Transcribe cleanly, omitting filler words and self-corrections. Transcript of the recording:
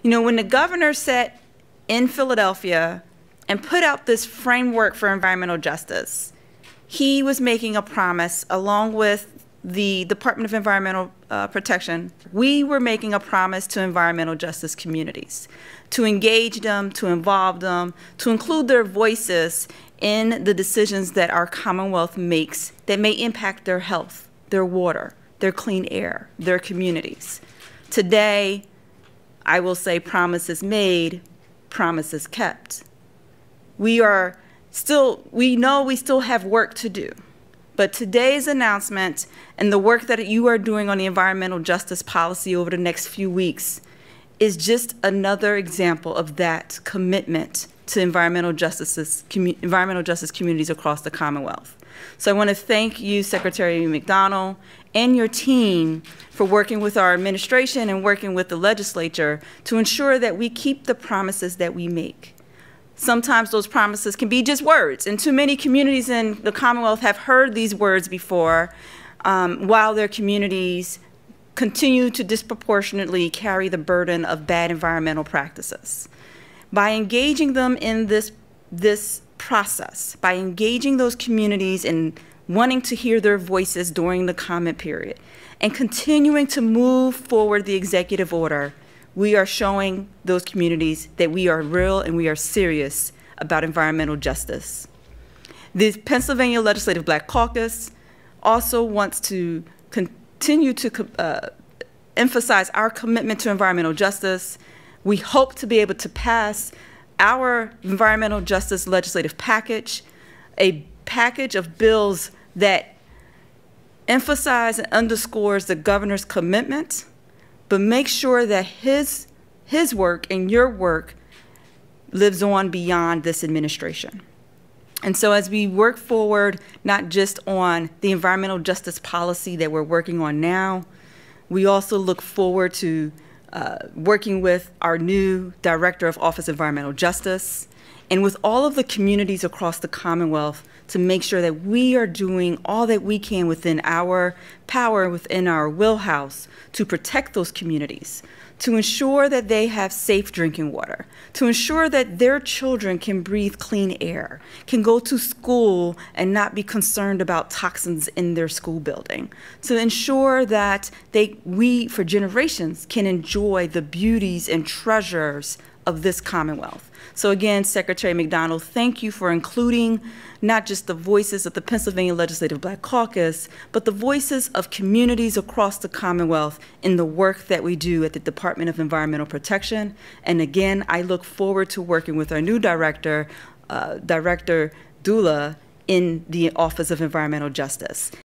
You know, when the governor sat in Philadelphia and put out this framework for environmental justice, he was making a promise along with the Department of Environmental Protection. We were making a promise to environmental justice communities, to engage them, to involve them, to include their voices in the decisions that our Commonwealth makes that may impact their health, their water, their clean air, their communities. Today, I will say promises made, promises kept. We know we still have work to do. But today's announcement and the work that you are doing on the environmental justice policy over the next few weeks is just another example of that commitment to environmental justice communities across the Commonwealth. So I want to thank you, Secretary McDonnell, and your team for working with our administration and working with the legislature to ensure that we keep the promises that we make. Sometimes those promises can be just words, and too many communities in the Commonwealth have heard these words before, while their communities continue to disproportionately carry the burden of bad environmental practices. By engaging them in this process, by engaging those communities and wanting to hear their voices during the comment period, and continuing to move forward the executive order, we are showing those communities that we are real and we are serious about environmental justice. The Pennsylvania Legislative Black Caucus also wants to continue to emphasize our commitment to environmental justice. We hope to be able to pass our environmental justice legislative package, a package of bills that emphasize and underscores the governor's commitment, but make sure that his work and your work lives on beyond this administration. And so as we work forward, not just on the environmental justice policy that we're working on now, we also look forward to working with our new Director of Office of Environmental Justice and with all of the communities across the Commonwealth to make sure that we are doing all that we can within our power, within our wheelhouse, to protect those communities, to ensure that they have safe drinking water, to ensure that their children can breathe clean air, can go to school and not be concerned about toxins in their school building, to ensure that we, for generations, can enjoy the beauties and treasures of this Commonwealth. So again, Secretary McDonnell, thank you for including not just the voices of the Pennsylvania Legislative Black Caucus, but the voices of communities across the Commonwealth in the work that we do at the Department of Environmental Protection. And again, I look forward to working with our new director, Director Dula, in the Office of Environmental Justice.